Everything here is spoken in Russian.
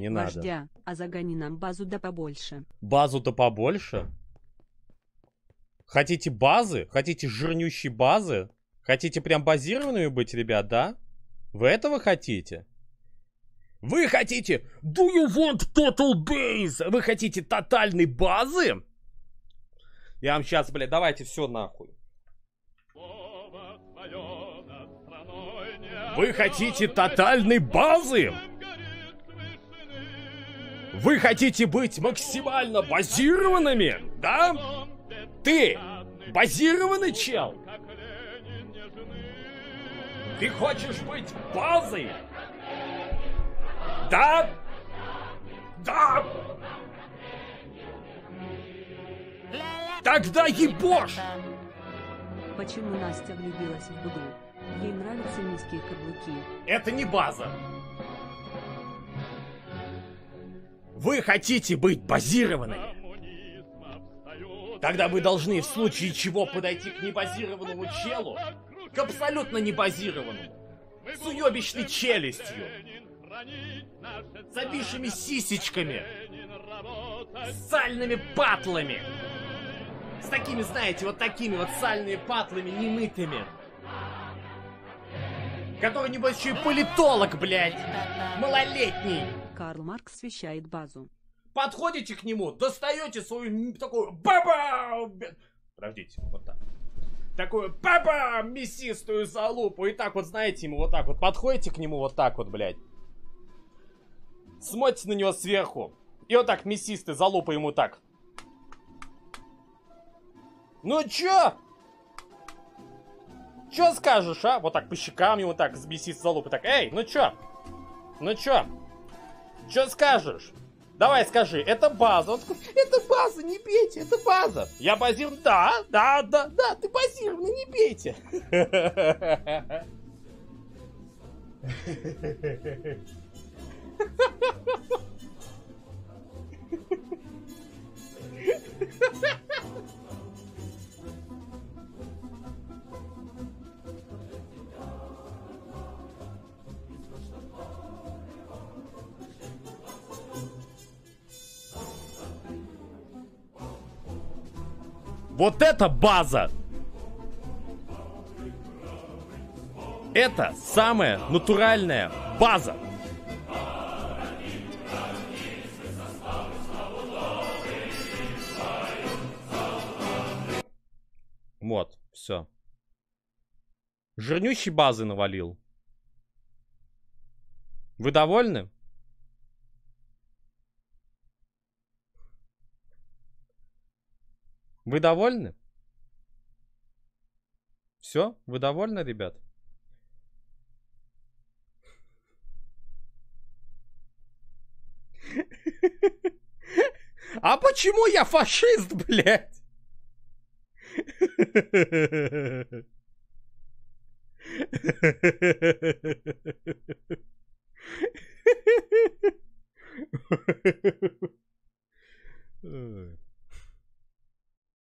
не надо. Вождя, а загони нам базу да побольше. Базу-то побольше? Хотите базы? Хотите жирнющие базы? Хотите прям базированными быть, ребят, да? Вы этого хотите? Вы хотите... Do you want total base? Вы хотите тотальной базы? Я вам сейчас, блядь, давайте все нахуй. Вы хотите тотальной базы? Вы хотите быть максимально базированными, да? Ты базированный чел? Ты хочешь быть базой? Да? Да! Тогда ебошь! Почему Настя влюбилась в Дуду? Ей нравятся низкие каблуки. Это не база. Вы хотите быть базированными? Тогда вы должны в случае чего подойти к небазированному челу, к абсолютно небазированному, с уебищной челюстью, с обившими сисечками, с сальными патлами, с такими, знаете, вот такими вот сальными патлами немытыми, который, небось, еще и политолог, блядь, малолетний. Карл Маркс вещает базу. Подходите к нему, достаете свою такую баба, подождите, вот так, такую баба мясистую залупу, и так вот, знаете, ему вот так вот, подходите к нему вот так вот, блядь, смотрите на него сверху, и вот так мясистый залупа ему так. Ну чё? Чё скажешь, а? Вот так по щекам ему так, с мясистой залупой так, эй, ну чё? Ну чё? Чё скажешь? Давай скажи, это база. Он такой, это база, не бейте, это база. Я базирован, да, ты базированный, не бейте. Вот это база! Это самая натуральная база! Вот, все. Жирнющей базы навалил. Вы довольны? Вы довольны? Все? Вы довольны, ребят? А почему я фашист, блядь? Ой.